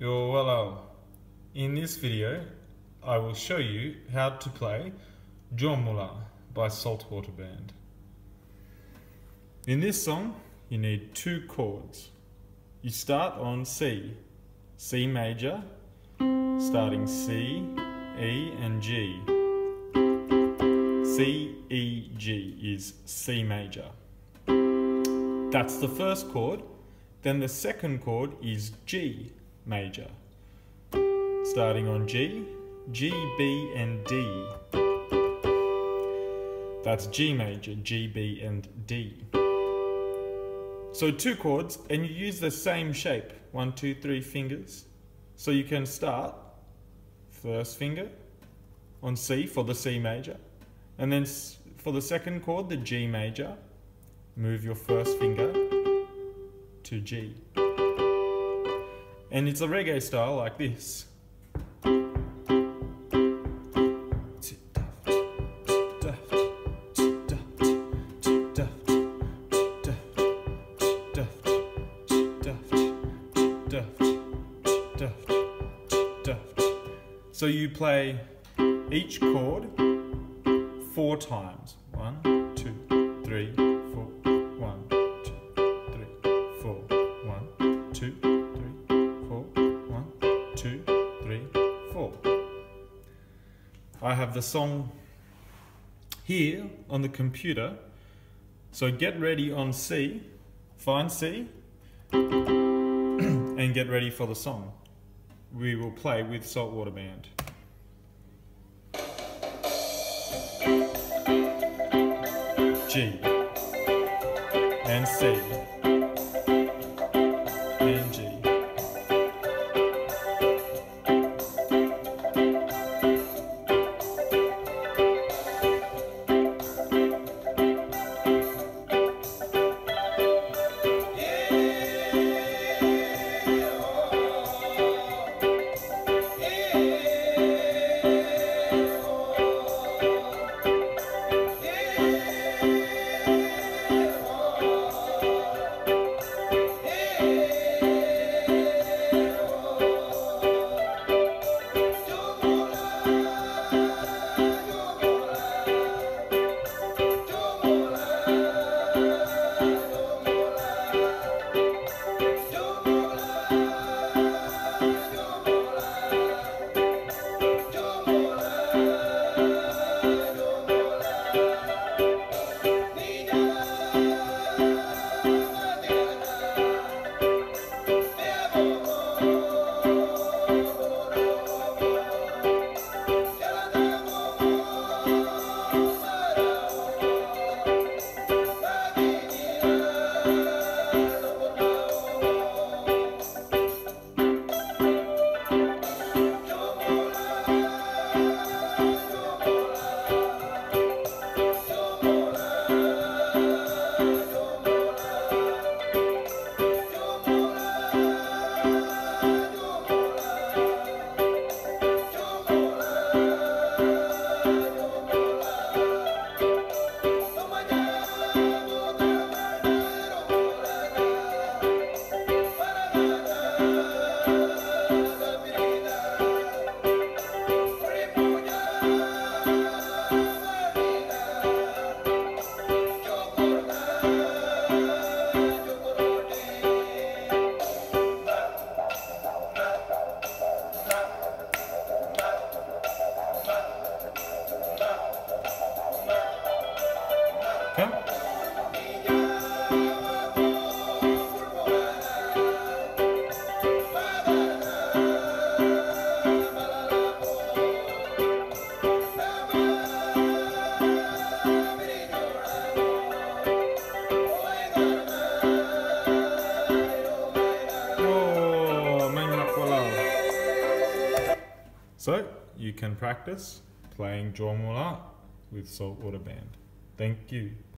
Yo, hello. In this video, I will show you how to play Jomula by Saltwater Band. In this song, you need two chords. You start on C major, starting C, E and G. C, E, G is C major. That's the first chord. Then the second chord is G major. Starting on G, G, B and D. That's G major, G, B and D. So two chords, and you use the same shape, 1, 2, 3 fingers. So you can start first finger on C for the C major, and then for the second chord, the G major, move your first finger to G. And it's a reggae style like this. So you play each chord 4 times. 1, 2, 3, 4. 1, 2, 3, 4. 1, 2, 3, 4. 1, 2, 3, 4. I have the song here on the computer. So get ready on C, find C, and get ready for the song. We will play with Saltwater Band. G and C and G. So you can practice playing Jomula with Saltwater Band. Thank you.